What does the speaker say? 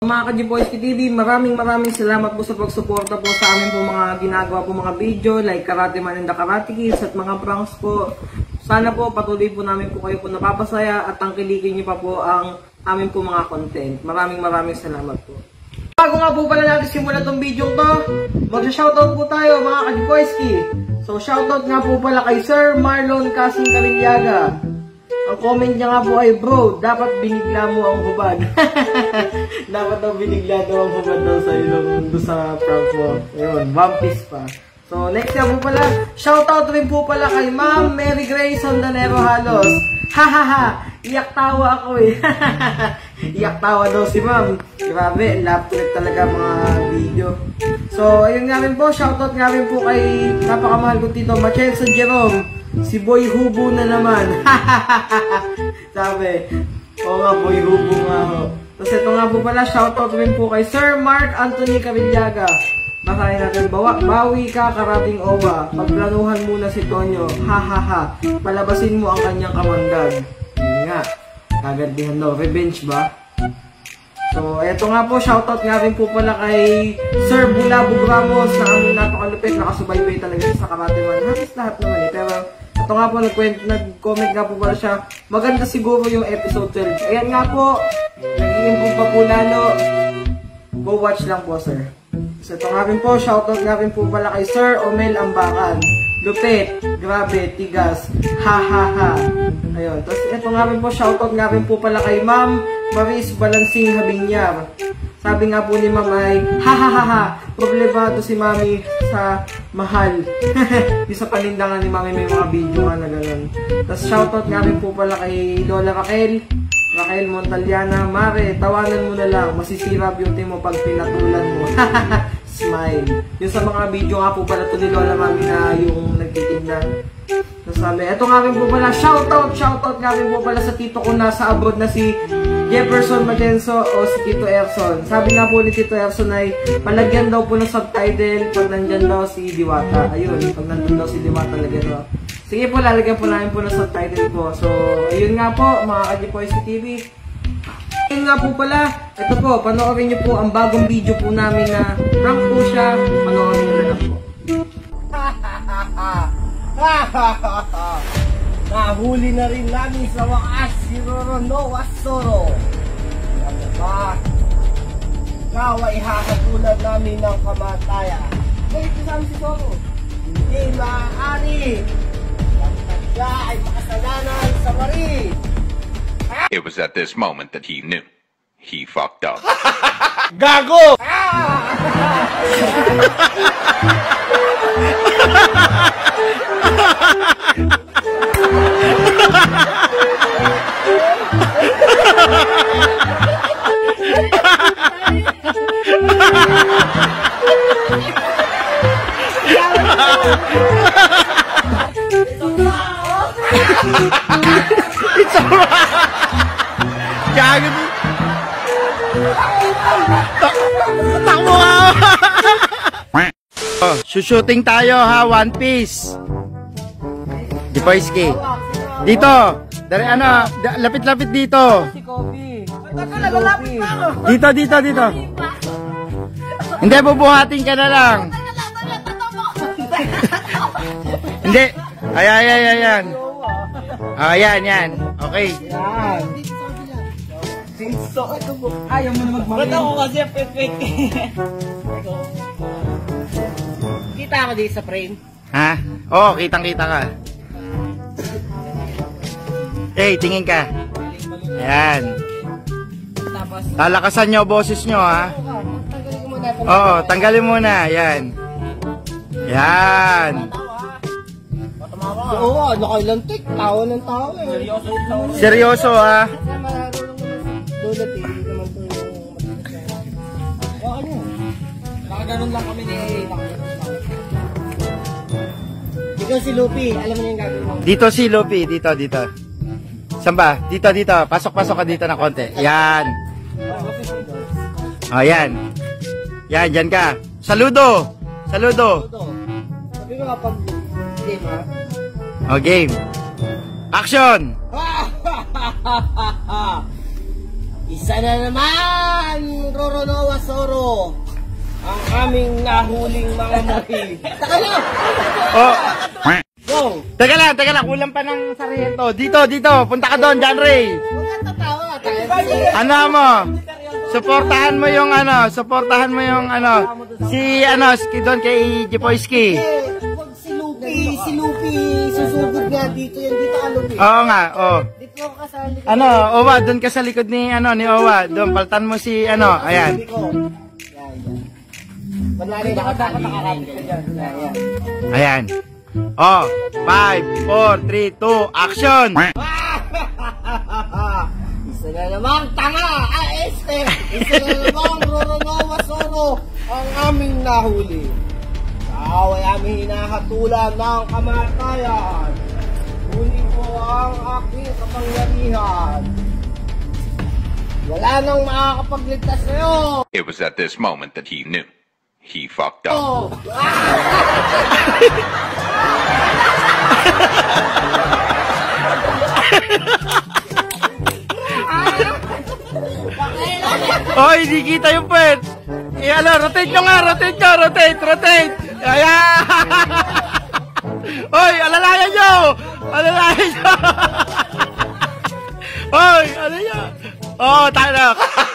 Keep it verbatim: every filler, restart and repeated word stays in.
Mga Ka-G-Boyski T V, maraming maraming salamat po sa pagsuporta po sa amin po mga ginagawa po mga video like Karate Man and the Karate Kids at mga pranks po. Sana po patuloy po namin po kayo po napapasaya at tangkilikin niyo pa po ang amin po mga content. Maraming maraming salamat po. Bago nga po pala natin simulan tong video to, mag-shoutout po tayo mga Ka-G-Boyski. So shoutout nga po pala kay Sir Marlon Casing Carilyaga. Ang comment niya nga po ay, bro, dapat binigla mo ang hubad. Dapat daw binigla daw ang hubad daw sa ilong doon sa prank mo. Ayun, one piece pa. So next nga po pala, shoutout rin po pala kay Ma'am Mary Grace Sondanero Halos. Hahaha, iyak tawa ako eh. Iyak tawa daw si Ma'am. Grabe, love trip talaga mga video. So ayun nga rin po, shoutout nga rin po kay napakamahal ko tito Machenzo Jerome. Si Boy Hubo na naman. Sabi, oo nga, Boy Hubo nga ako. Tapos ito nga po pala, shoutout rin po kay Sir Mark Anthony Carilyaga. Basahin natin, bawa, bawi ka karating owa. Pagplanuhan muna si Tonyo. Ha ha ha. Palabasin mo ang kanyang kamandag. Yun nga, kagantihan daw. Revenge ba? So, eto nga po, shoutout nga rin po pala kay Sir Bulabog Ramos na ang napakalupit, nakasubaybay talaga sa Karate Man. Halos lahat naman eh, pero ito nga po, nag-comment nga po pala siya, maganda siguro yung episode twelve. Ayan nga po, nag-i-improve pa po lalo. Go watch lang po, sir. So, ito nga rin po, shoutout nga rin po pala kay Sir Omel Ambakan. Lupit, grabe, tigas, ha ha ha. Ayun, tapos ito nga rin po, shoutout nga rin po pala kay Ma'am Maris Balansing Habinyar. Sabi nga po ni Ma'am ay, ha ha ha ha, problemado si Mami sa mahal. Yung sa panindangan ni Mami may mga video nga na gano'n. Tapos shoutout nga rin po pala kay Lola Raquel, Raquel Montaliana. Mare, tawanan mo na lang, masisira beauty mo pag pinatulan mo. Smile. Yung sa mga video nga po pala ito ni Lola Mami na yung nagtitignan. Tapos sabi, eto nga rin po pala, shoutout, shoutout nga rin po pala sa tito ko nasa abroad na si Jefferson Magenzo o si Tito Erson. Sabi nga po ni Tito Erson ay palagyan daw po ng subtitle pag nandyan daw si Diwata. Ayun, pag nandun daw si Diwata, lagyan daw. Sige po, lalagyan po namin po ng subtitle po. So, ayun nga po, mga Ka-G-Boyski T V. Ayun nga po pala, ito po, panoorin nyo po ang bagong video po namin na prank po siya. Panoorin nyo na lang po. Nahuli na rin namin sa wakas si Roronoa Soro. Ano ba? Ikaw ay hakatulad namin ng kamatayan. Bakit kasama si Soro? Hindi maaari. Pagkat siya ay makasalanan sa mari. It was at this moment that he knew. He fucked up. Gago! It's alright. Gago. Takbo ka. Oh, shooting tayo ha, One Piece. G-Boyski. Dito. Dari ano, lapit-lapit dito. Si Kobe. Dito, dito, dito. Hindi, bubuhatin ka na lang. Hindi. Ay, ay, ay, ay, yan. Ah, yan, yan. Okay. Yan. Ayaw mo na magmamay. Ba't ako kasi perfect? Kita ako dito sa frame. Ha? Oo, kitang-kita ka. Eh, tingin ka. Ayan. Talakasan nyo boses nyo, ha? Oo, tanggalin muna. Ayan. Ayan. Oo, nakailantik. Tawa ng tawa eh. Seryoso, ha? Dulot eh, hindi naman ito yung baka nyo. Baka ganun lang kami ni dito si Luffy, alam mo na yung gagawin mo. Dito si Luffy, dito, dito. Saan ba? Dito, dito. Pasok-pasok ka dito na konti. Yan. O, yan. Yan, dyan ka. Saludo! Saludo! Sabi ko kapag game ha? O, game. Action! Isa na naman, Roronoa Soro, ang aming nahuling mga mukhi. Taka na! Oh. Go! Teka lang, teka lang. Kulang pa ng sarhento. Dito, dito. Punta ka doon, John Ray. Magkatatawa tayo. Ano mo? Suportahan mo yung ano, suportahan mo yung ano, si ano, si doon kay Jepoyski. Eh, Huwag si Lupi, si Lupi, susugod nga dito yan, dito ka Lupi. Oo nga, oh. Dito ka kasali ka. Ano, Owa, doon ka sa likod ni ano, ni Owa. Doon paltan mo si ano, ayan. Yan, yan. Manlari na ka dapat nakakapit ka dyan. Yan, yan. Ayan. Oh, five, four, three, two, action. Isa na namang tanga! Ah, este! Isa na namang Roronoa Soro ang aming nahuli. Sa away aming hinahatulan ng kamatayan. Huli ko ang aking kapangyarihan. Wala nang makakapagligtas sa'yo! It was at this moment that he knew. He fucked up. Oh. Oh, hindi kita yung puwet. Eh, ano, rotate nyo nga, rotate nyo, rotate, rotate. Ayan. Hoy, alalayan nyo. Alalayan nyo. Hoy, ano nyo. Oh, tayo na.